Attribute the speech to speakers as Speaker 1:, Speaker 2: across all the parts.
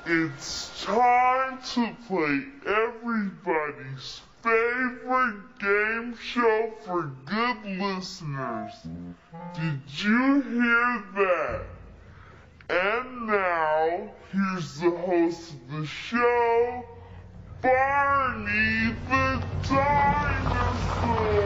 Speaker 1: It's time to play everybody's favorite game show for good listeners. Did you hear that? And now, here's the host of the show, Barney the Dinosaur!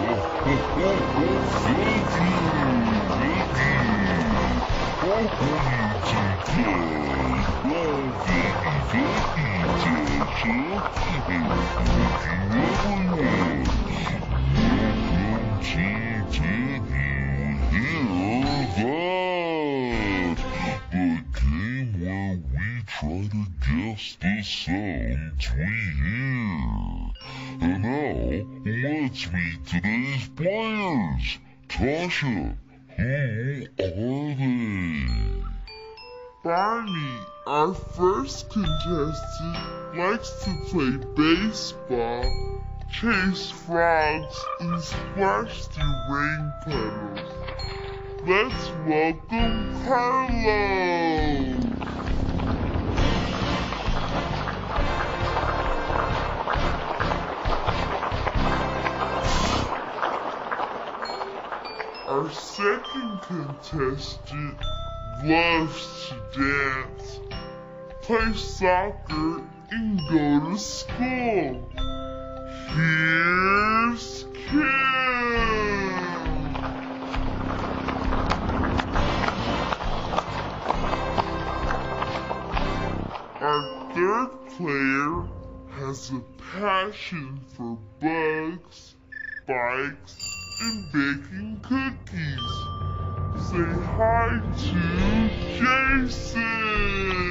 Speaker 2: Try to guess the sounds we hear. And now, let's meet today's players. Tasha, who are they?
Speaker 1: Barney, our first contestant, likes to play baseball, chase frogs, and splash through rain puddles. Let's welcome Carlos! Our second contestant loves to dance, play soccer, and go to school. Here's Kim. Our third player has a passion for bugs, bikes, and baking cookies. Say hi to Jason!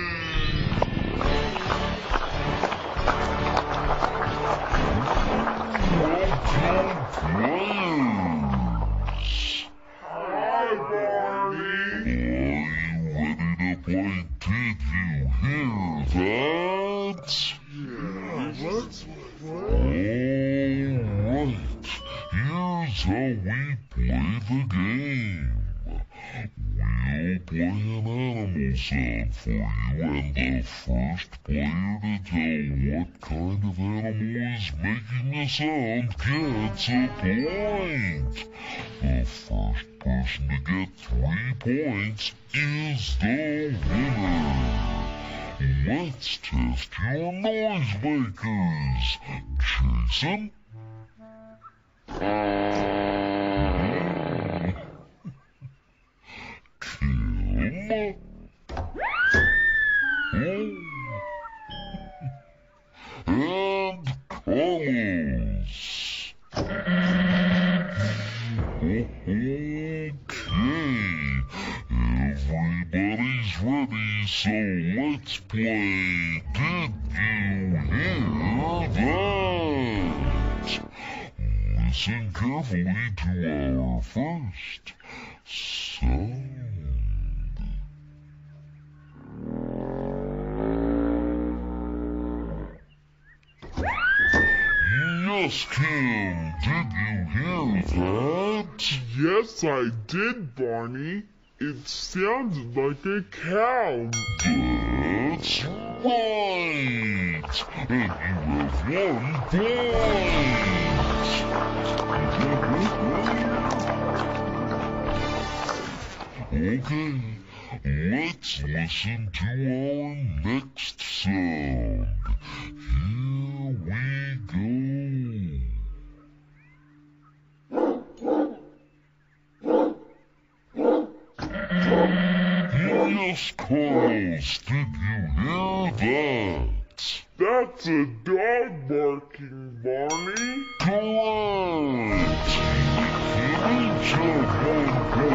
Speaker 1: Hi, Barney!
Speaker 2: Are you ready to play Did You Hear That?
Speaker 1: Yeah, let's play.
Speaker 2: Alright, here's how we play the game. We'll play an animal sound for you, and the first player to tell what kind of animal is making the sound gets a point. The first person to get 3 points is the winner. Let's test your noisemakers. Jason? Kim? And Carlos. Okay, everybody's ready, so let's play Did You Hear That? Listen carefully to our first sound. Yes, Kim, did you hear that?
Speaker 1: Yes, I did, Barney. It sounded like a cow.
Speaker 2: That's right! And you have 1 point! Okay, let's listen to our next sound. Here we go. Yes, Carlos, did you hear that?
Speaker 1: That's a dog barking, Barney.
Speaker 2: Correct! You each have 1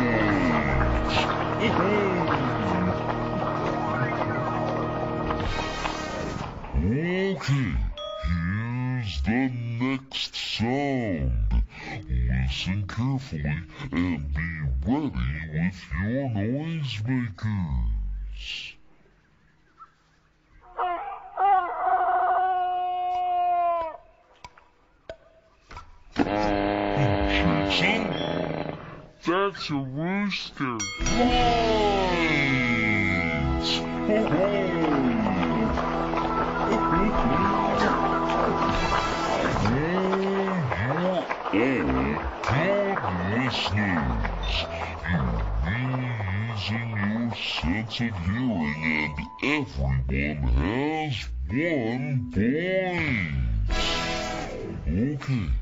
Speaker 2: point. Okay, here's the next sound. Listen carefully and be ready with your noisemakers. Jason?
Speaker 1: That's a rooster.
Speaker 2: Right! good listeners. You're really using your sense of hearing, and everyone has 1 point. Okay.